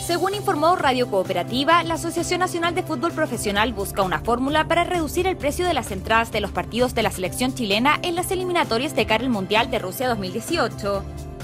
Según informó Radio Cooperativa, la Asociación Nacional de Fútbol Profesional busca una fórmula para reducir el precio de las entradas de los partidos de la selección chilena en las eliminatorias de cara al Mundial de Rusia 2018.